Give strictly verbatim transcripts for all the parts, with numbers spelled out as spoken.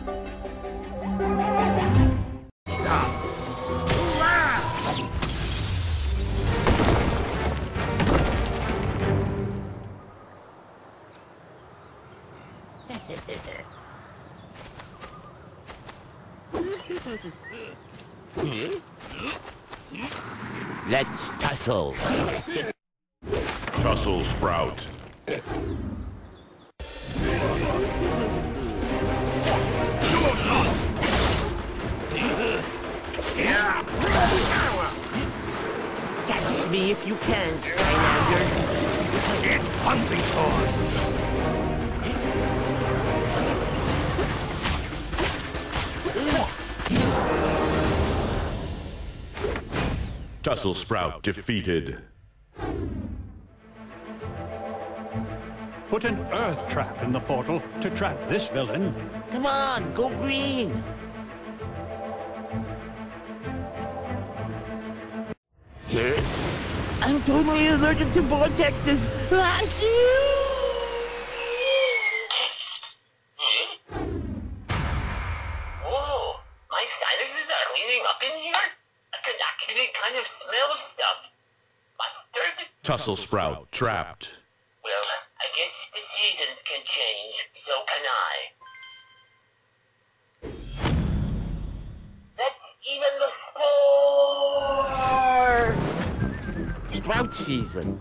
Stop! Let's tussle. Tussle Sprout. Catch me if you can, Skylander. It's hunting time! Tussle Sprout defeated. Put an earth trap in the portal to trap this villain. Come on, go green. I'm totally allergic to vortexes. Oh, my sinuses are cleaning up in here? I can actually kind of smell stuff. Mustard? Tussle Sprout trapped. Well, I guess the seasons can change, so can I. That's even the spore! Sprout season.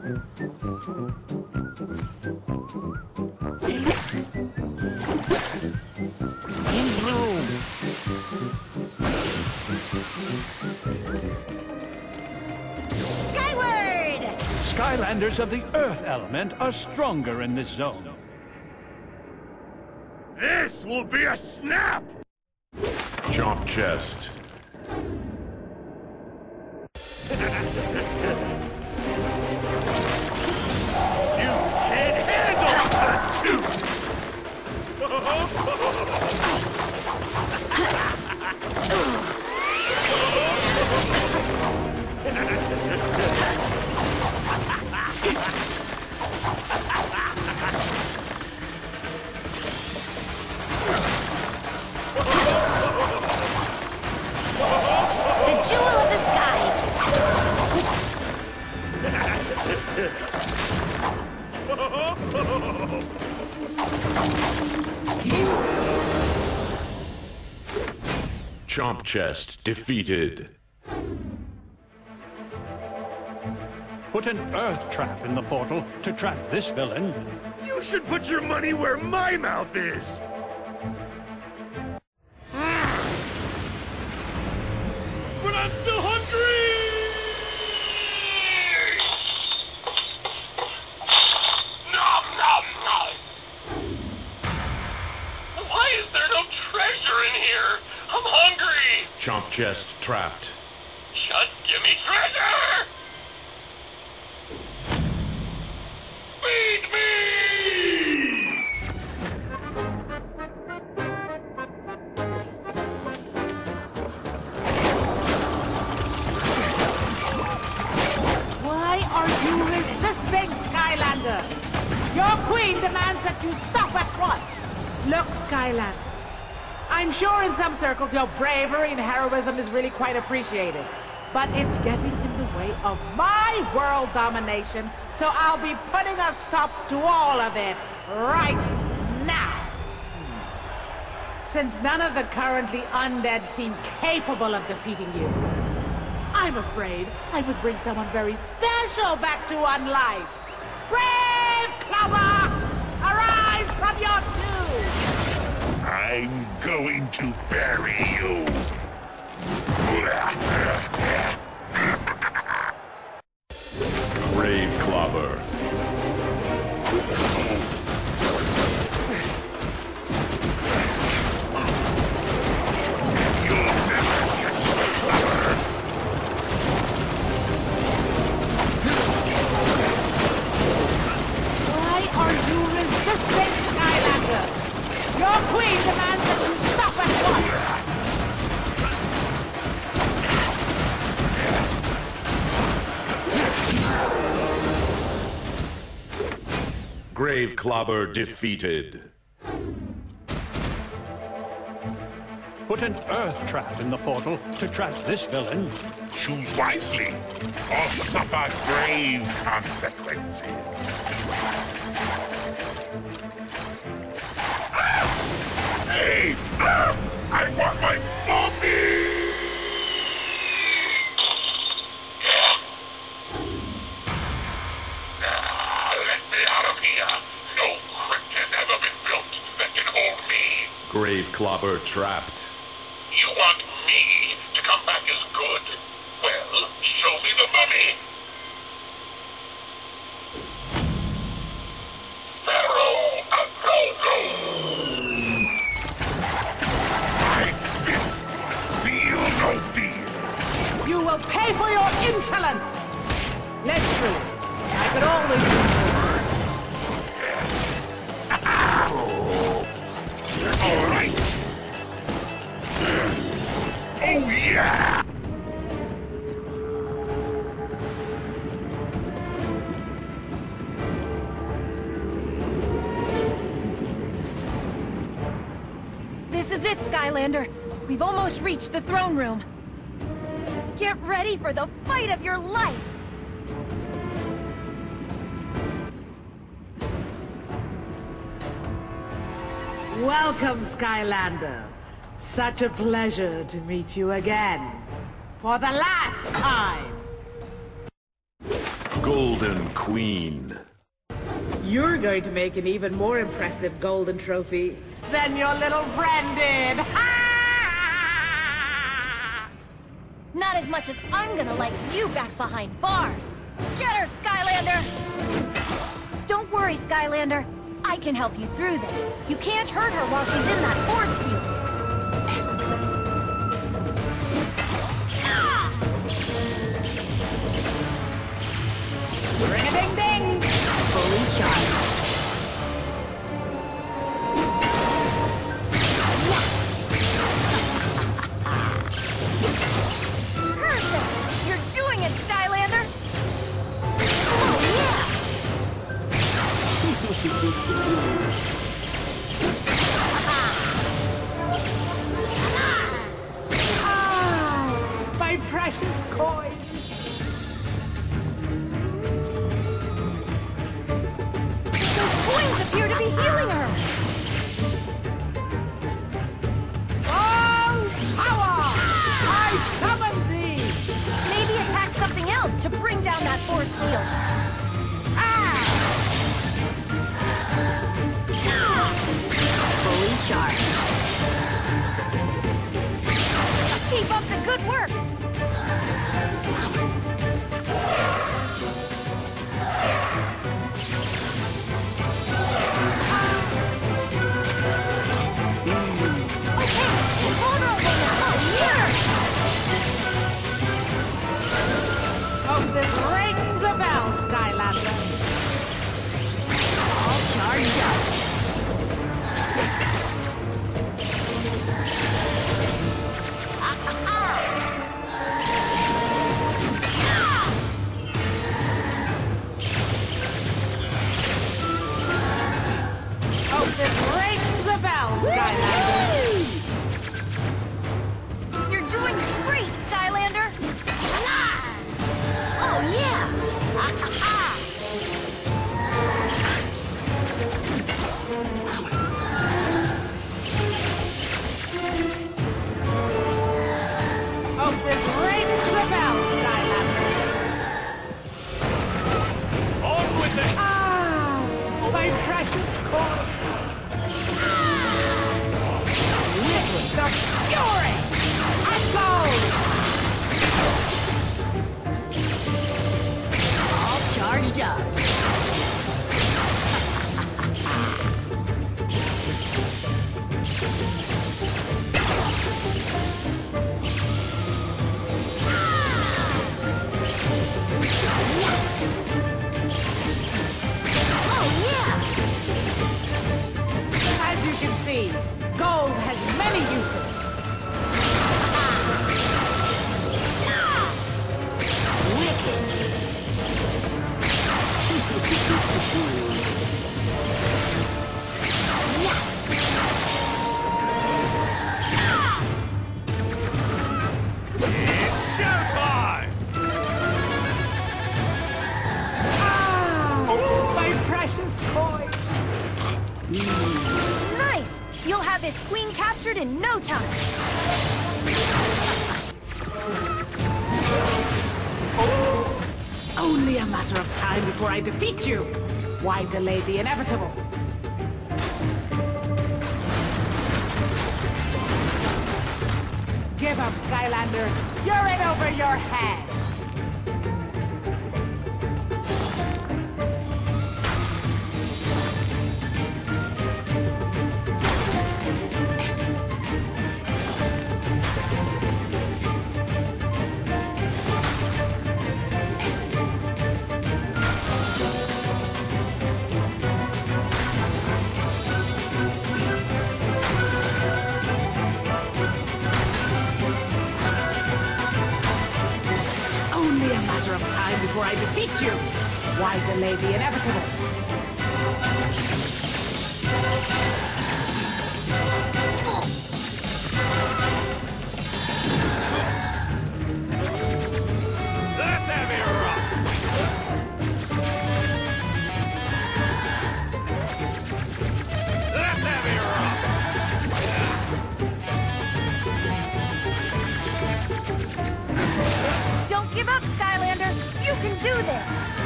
In bloom. Skyward! Skylanders of the earth element are stronger in this zone. This will be a snap! Chomp Chest. You can't handle The jewel of the sky! Chomp Chest defeated. Put an earth trap in the portal to trap this villain. You should put your money where my mouth is! But I'm still hungry! Nom, nom, nom. Why is there no treasure in here? I'm hungry! Chomp Chest trapped. Just give me treasure! Feed me! Why are you resisting, Skylander? Your queen demands that you stop at once. Look, Skylander, I'm sure in some circles your bravery and heroism is really quite appreciated. But it's getting in the way of my world domination, so I'll be putting a stop to all of it right now. Since none of the currently undead seem capable of defeating you, I'm afraid I must bring someone very special back to one life. Brave Clubber! Arise from your tomb! I'm going to bury you! Grave Clobber. Why are you resisting, Skylander? Your queen demands that you stop at Grave Clobber defeated. Put an earth trap in the portal to trap this villain. Choose wisely, or suffer grave consequences. Ah! Hey! Ah! I want my mommy! Ah, let me out of here. No crypt has ever been built that can hold me. Grave Clobber trapped. You want me to come back as good? Well, show me the mummy. Pharaoh Agogo. My fists feel no fear. You will pay for your insolence! Literally. I could always do more. All right. Oh, yeah! This is it, Skylander. We've almost reached the throne room. Get ready for the fight of your life! Welcome, Skylander. Such a pleasure to meet you again. For the last time. Golden Queen. You're going to make an even more impressive golden trophy than your little friend did. Not as much as I'm gonna let you back behind bars. Get her, Skylander! Don't worry, Skylander. I can help you through this. You can't hurt her while she's in that force field. Ring-a-ding-ding! Fully charged. Yes! Perfect! You're doing it, Skylander! Oh, yeah! Ah, my precious coin! Coins appear to be healing her! Oh, power! I summon thee! Maybe attack something else to bring down that force field. Ah! Fully charged. Keep up the good work! Hope this rings a bell, Skylander. All charged up. have this queen captured in no time. Only a matter of time before I defeat you. Why delay the inevitable? Give up, Skylander. You're in over your head. Before I defeat you. Why delay the inevitable? Let them erupt! Let them erupt! Don't give up, Skylander. You can do this!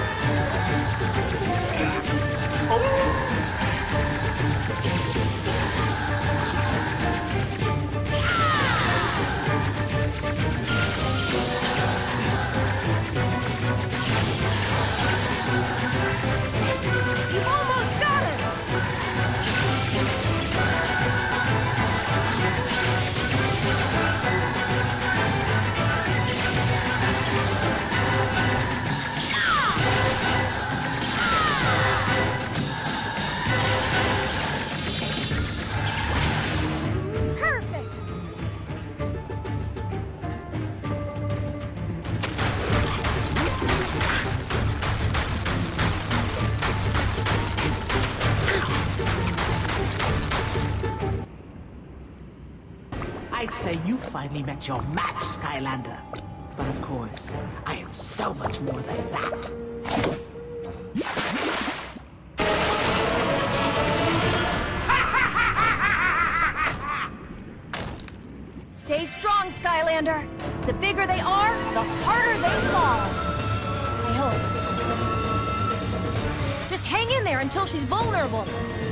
You almost got it! I'd say you finally met your match, Skylander. But of course, I am so much more than that. Stay strong, Skylander. The bigger they are, the harder they fall. I hope. Just hang in there until she's vulnerable.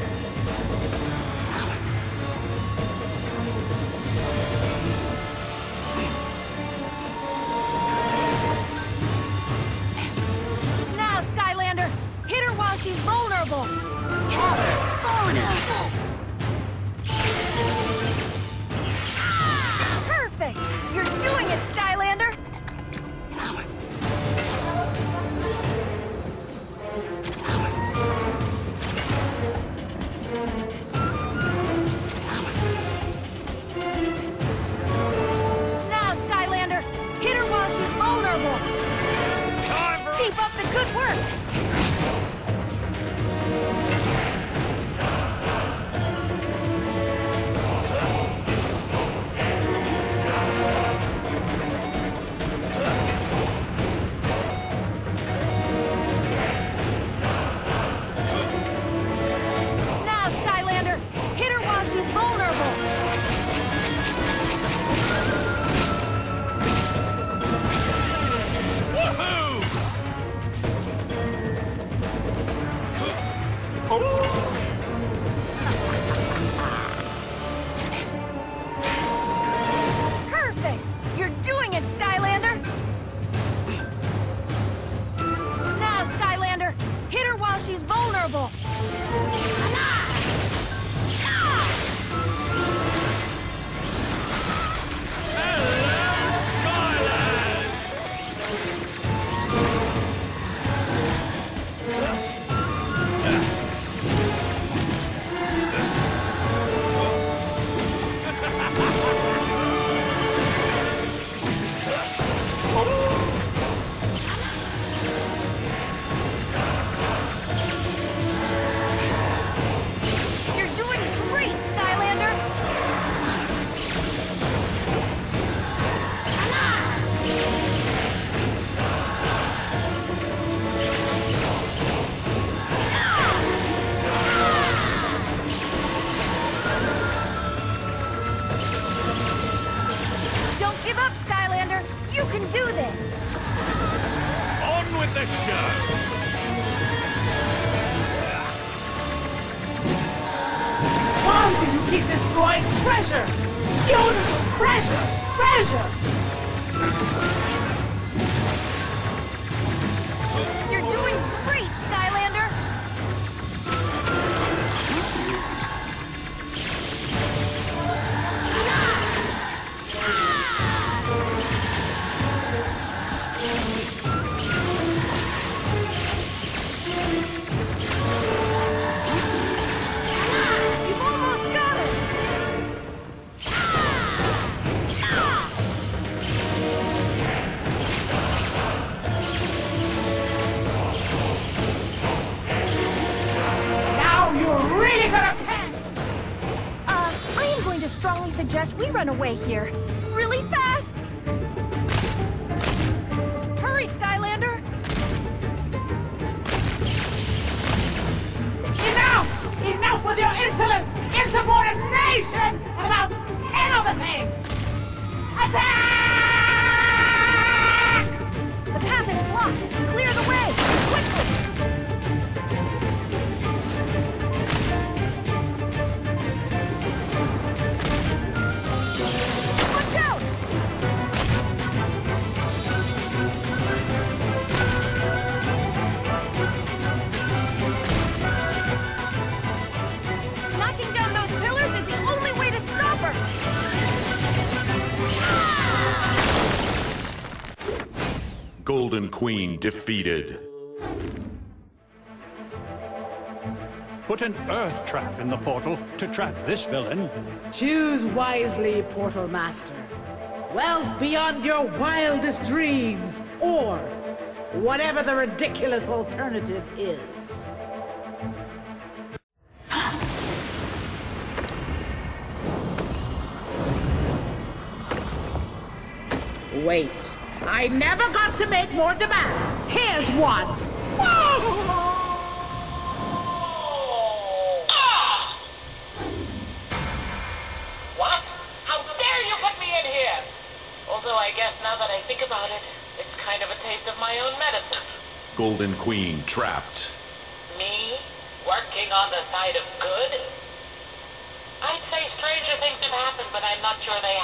Now, Skylander, hit her while she's vulnerable. Vulnerable. Perfect! You're doing it, Skylander! do this! On with the show! Why do you keep destroying treasure? Beautiful treasure! Treasure! You're doing great, Skylander! You've almost got it! Now you're really gonna panic! Uh, I am going to strongly suggest we run away here. Really fast! Hurry, Skylander! Enough! Enough with your insolence, insubordination, and about ten other things! Attack! The path is blocked! Clear the way! Quickly! Watch out! Knocking down those pillars is the only way to stop her! Golden Queen defeated. Put an earth trap in the portal to trap this villain. Choose wisely, Portal Master. Wealth beyond your wildest dreams, or whatever the ridiculous alternative is. Wait, I never got to make more demands. Here's one. What? How dare you put me in here? Although I guess now that I think about it, it's kind of a taste of my own medicine. Golden Queen trapped. Me? Working on the side of good? I'd say stranger things have happened, but I'm not sure they